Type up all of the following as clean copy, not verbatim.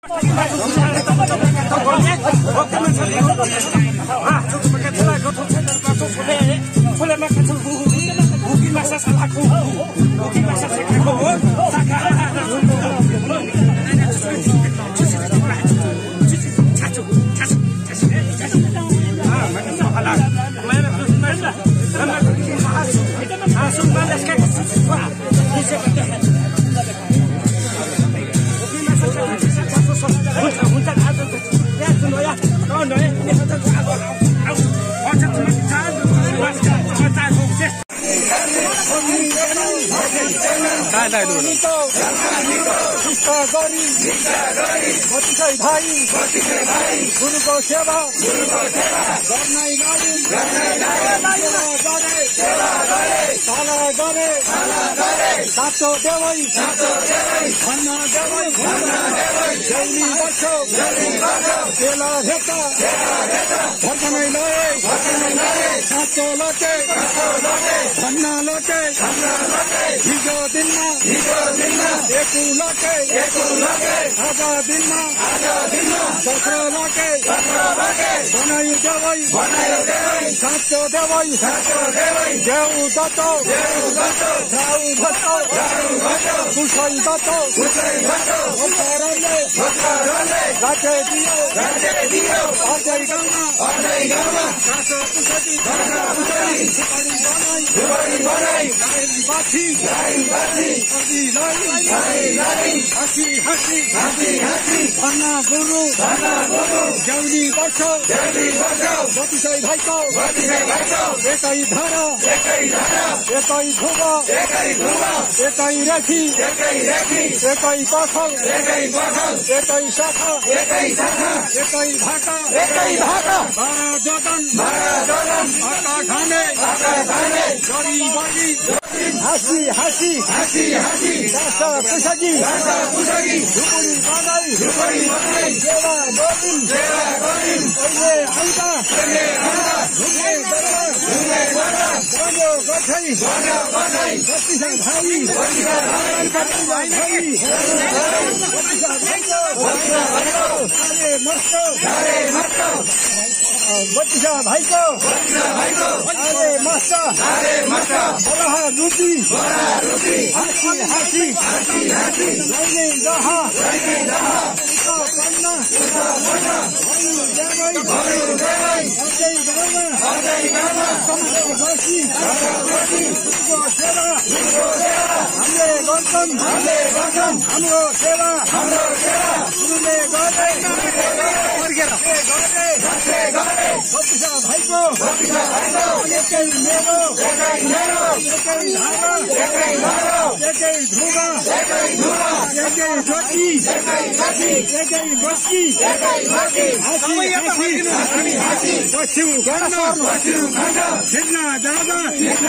गुरुको सेवा साँचो देवै भन्न देवै जौली बच्चो बेला भेटा भर्खनै लए साँचो लोटे भन्न लोटे हिजो दिनमा एकु लोटे आज दिनमा दोस्रो लोटे बनायो देवै साँचो देवै देउ दत्तो झाउ भत्तो कुशै दत्तो राजे दियो अजय गाउँमा साँचो कुशली बाछी हाँसी भन्ना गुरु जौली बच्चो बतिसै भाइको एकै धर एकै धुब एकै रेखी एकै पखल एकै शाखा एकै भाका बाह्र जोदन आका खाने गरी बगी हाँसी दासा पुसगी झुपुरी बनाई सेवा गरिन् अहिले आउँदा ढुङ्गे बन्यो गछै बत्तिसा भाइ बत्तिसा भाइको अरे मस्त बलहा रुचि हाँसी लैने जहा हाम्रो सेवा बत्तिसा भाइको एकै मेरो एकै धारा एकै धुवा एकै ज्योति एकै बस्ती पश्चिम खण्ड छिर्न जाँदा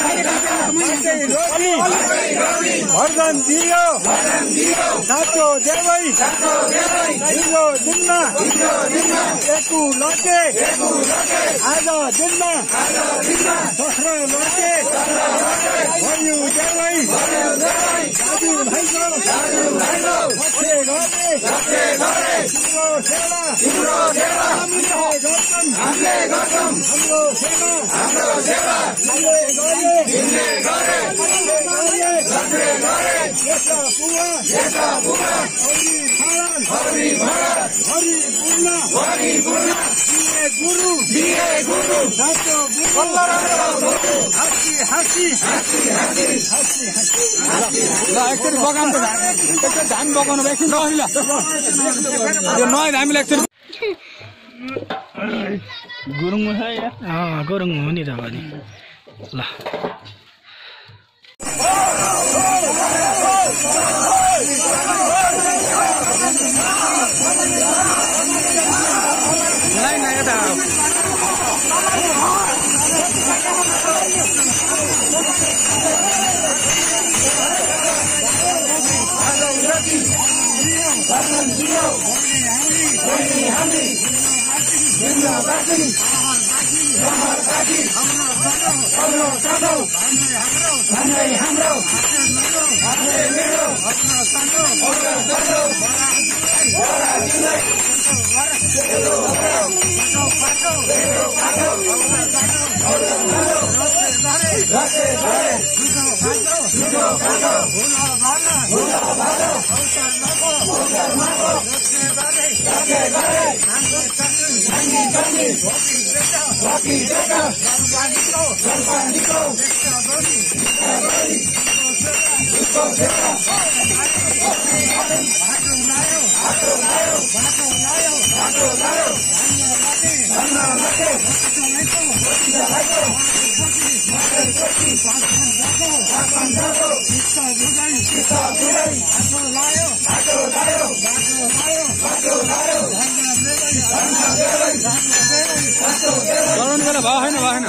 भर्दन दियो साँचो देवै हिजो दिनमा एकु लटे आज दिनमा दोस्रो लटे भन्यो देवै दाजु भाइको पछि गरे तिम्रो सेवा हामीले गर्छौं हाम्रो सेवा हामीले गरे यस्ता पुवा हरि पूर्ण दिए गुरु साँचो हाँसी ल एकचोटि बगानको धान बगाउनु एकछिन रहनु ल यो नयाँ हामीले एकचोटि गुरुङ गुरुङ हो नि त भने ल हामी भाव है ना